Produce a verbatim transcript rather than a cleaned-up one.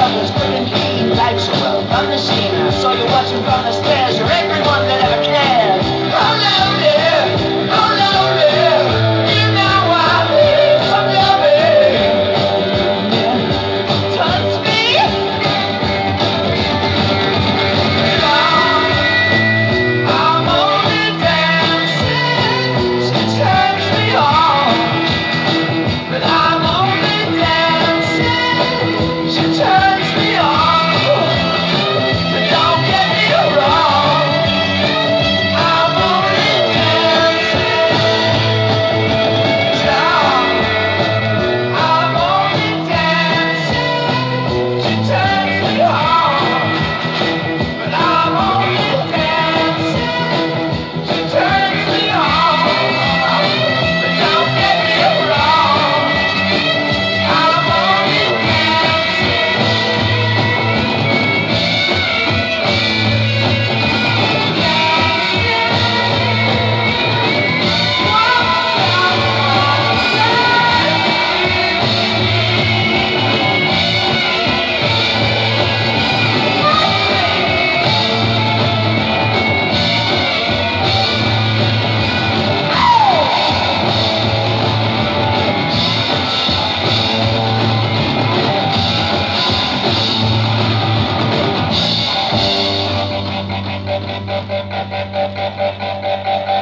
brothers, quick and clean, life's a well done machine. I saw you watching from the stairs, you're everyone that ever cared. Oh no, dear, oh no, dear, you know I need some loving. Touch me. I'm only dancing, she turns me on. But I'm only dancing, she turns me on. But don't get me wrong, I'm only dancing, John. I'm only dancing, she turns me on. But I'm only dancing, she turns me on. But don't get me wrong, I'm only dancing.